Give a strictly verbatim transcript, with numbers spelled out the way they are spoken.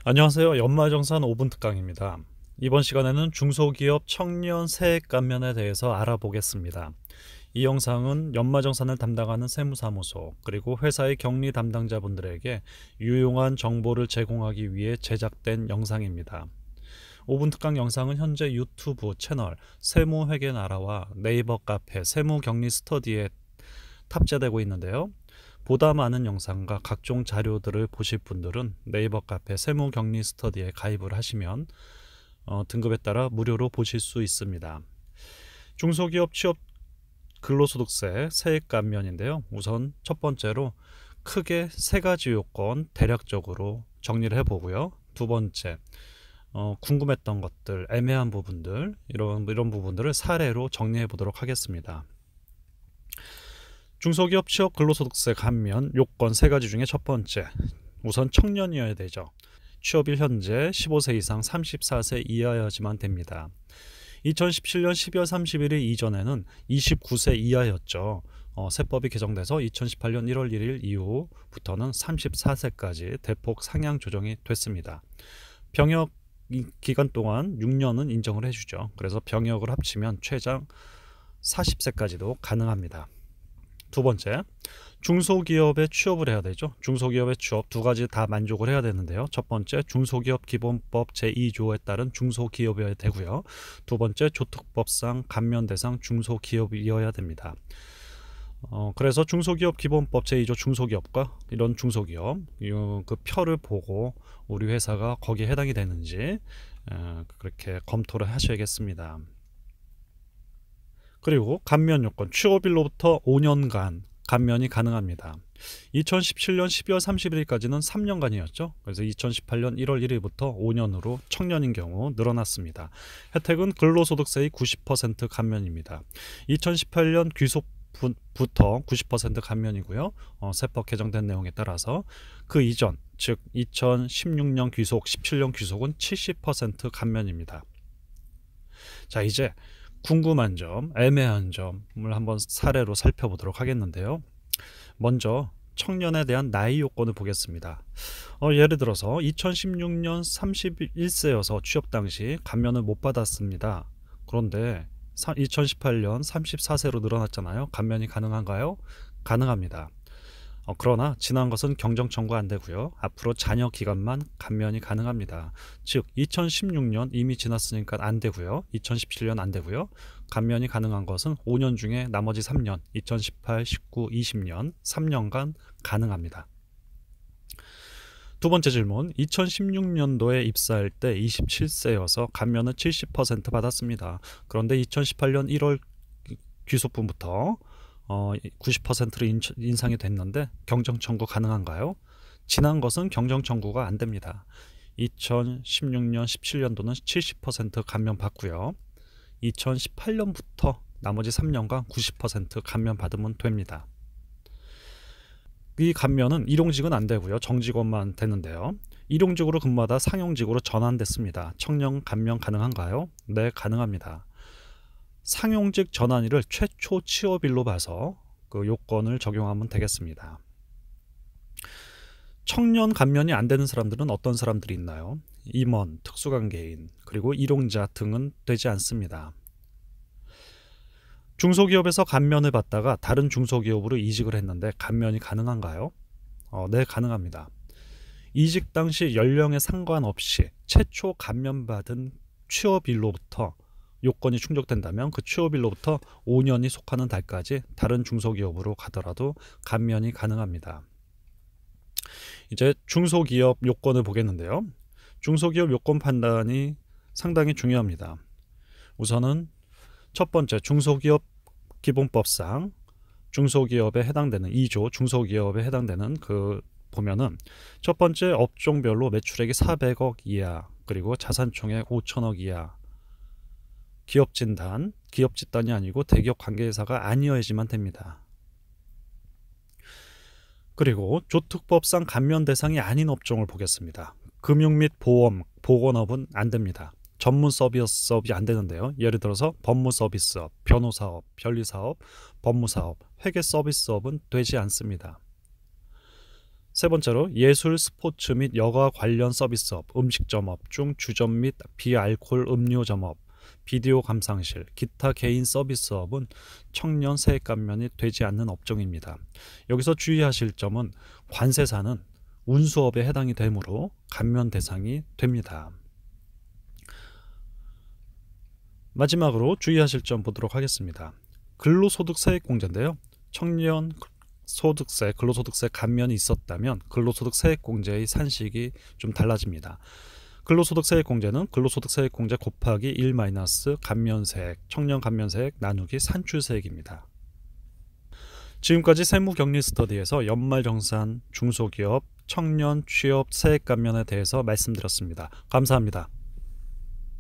안녕하세요. 연말정산 오 분 특강입니다. 이번 시간에는 중소기업 청년 세액 감면에 대해서 알아보겠습니다. 이 영상은 연말정산을 담당하는 세무사무소 그리고 회사의 격리 담당자분들에게 유용한 정보를 제공하기 위해 제작된 영상입니다. 오 분 특강 영상은 현재 유튜브 채널 세무회계 나라와 네이버 카페 세무격리 스터디에 탑재되고 있는데요. 보다 많은 영상과 각종 자료들을 보실 분들은 네이버 카페 세무격리 스터디에 가입을 하시면 어, 등급에 따라 무료로 보실 수 있습니다. 중소기업 취업 근로소득세 세액 감면인데요. 우선 첫 번째로 크게 세 가지 요건 대략적으로 정리를 해보고요. 두 번째, 어, 궁금했던 것들, 애매한 부분들 이런, 이런 부분들을 사례로 정리해 보도록 하겠습니다. 중소기업 취업 근로소득세 감면 요건 세 가지 중에 첫 번째, 우선 청년이어야 되죠. 취업일 현재 십오 세 이상 삼십사 세 이하여야지만 됩니다. 이천십칠 년 십이월 삼십일 일 이전에는 이십구 세 이하였죠. 어, 세법이 개정돼서 이천십팔 년 일월 일 일 이후부터는 삼십사 세까지 대폭 상향 조정이 됐습니다. 병역 기간 동안 육 년은 인정을 해주죠. 그래서 병역을 합치면 최장 사십 세까지도 가능합니다. 두 번째, 중소기업에 취업을 해야 되죠. 중소기업의 취업 두 가지 다 만족을 해야 되는데요. 첫 번째, 중소기업 기본법 제이 조에 따른 중소기업이어야 되고요. 두 번째, 조특법상 감면 대상 중소기업이어야 됩니다. 어, 그래서 중소기업 기본법 제이 조 중소기업과 이런 중소기업 그 표를 보고 우리 회사가 거기에 해당이 되는지 어, 그렇게 검토를 하셔야겠습니다. 그리고 감면 요건, 취업일로부터 오 년간 감면이 가능합니다. 이천십칠 년 십이월 삼십일 일까지는 삼 년간이었죠. 그래서 이천십팔 년 일월 일 일부터 오 년으로 청년인 경우 늘어났습니다. 혜택은 근로소득세의 구십 퍼센트 감면입니다. 이천십팔 년 귀속부터 구십 퍼센트 감면이고요. 어, 세법 개정된 내용에 따라서 그 이전, 즉 이천십육 년 귀속, 십칠 년 귀속은 칠십 퍼센트 감면입니다. 자, 이제 궁금한 점, 애매한 점을 한번 사례로 살펴보도록 하겠는데요. 먼저 청년에 대한 나이 요건을 보겠습니다. 어, 예를 들어서 이천십육 년 삼십일 세여서 취업 당시 감면을 못 받았습니다. 그런데 이천십팔 년 삼십사 세로 늘어났잖아요. 감면이 가능한가요? 가능합니다. 어, 그러나 지난 것은 경정 청구 안 되고요. 앞으로 잔여 기간만 감면이 가능합니다. 즉 이천십육 년 이미 지났으니까 안 되고요. 이천십칠 년 안 되고요. 감면이 가능한 것은 오 년 중에 나머지 삼 년, 이천십팔, 십구, 이십 년 삼 년간 가능합니다. 두 번째 질문, 이천십육 년도에 입사할 때 이십칠 세여서 감면은 칠십 퍼센트 받았습니다. 그런데 이천십팔 년 일월 귀속분부터 어, 구십 퍼센트로 인, 인상이 됐는데 경정 청구 가능한가요? 지난 것은 경정 청구가 안 됩니다. 이천십육 년 십칠 년도는 칠십 퍼센트 감면 받고요. 이천십팔 년부터 나머지 삼 년간 구십 퍼센트 감면 받으면 됩니다. 이 감면은 일용직은 안 되고요. 정직원만 되는데요. 일용직으로 근무하다 상용직으로 전환됐습니다. 청년 감면 가능한가요? 네, 가능합니다. 상용직 전환일을 최초 취업일로 봐서 그 요건을 적용하면 되겠습니다. 청년 감면이 안 되는 사람들은 어떤 사람들이 있나요? 임원, 특수관계인, 그리고 일용자 등은 되지 않습니다. 중소기업에서 감면을 받다가 다른 중소기업으로 이직을 했는데 감면이 가능한가요? 어, 네, 가능합니다. 이직 당시 연령에 상관없이 최초 감면받은 취업일로부터 요건이 충족된다면 그 취업일로부터 오 년이 속하는 달까지 다른 중소기업으로 가더라도 감면이 가능합니다. 이제 중소기업 요건을 보겠는데요. 중소기업 요건 판단이 상당히 중요합니다. 우선은 첫 번째, 중소기업 기본법상 중소기업에 해당되는 이 조 중소기업에 해당되는 그 보면은 첫 번째, 업종별로 매출액이 사백억 이하 그리고 자산총액 오천억 이하, 기업 진단, 기업 집단이 아니고 대기업 관계회사가 아니어야지만 됩니다. 그리고 조특법상 감면 대상이 아닌 업종을 보겠습니다. 금융 및 보험, 보건업은 안 됩니다. 전문 서비스업이 안 되는데요. 예를 들어서 법무 서비스업, 변호사업, 변리사업, 법무사업, 회계 서비스업은 되지 않습니다. 세 번째로 예술, 스포츠 및 여가 관련 서비스업, 음식점업 중 주점 및 비알코올 음료점업, 비디오 감상실, 기타 개인 서비스업은 청년 세액 감면이 되지 않는 업종입니다. 여기서 주의하실 점은 관세사는 운수업에 해당이 되므로 감면 대상이 됩니다. 마지막으로 주의하실 점 보도록 하겠습니다. 근로소득세액공제인데요. 청년 소득세, 근로소득세 감면이 있었다면 근로소득세액공제의 산식이 좀 달라집니다. 근로소득세액공제는 근로소득세액공제 곱하기 일 마이너스 감면세액, 청년 감면세액 나누기 산출세액입니다. 지금까지 세무격리 스터디에서 연말정산, 중소기업, 청년 취업 세액 감면에 대해서 말씀드렸습니다. 감사합니다.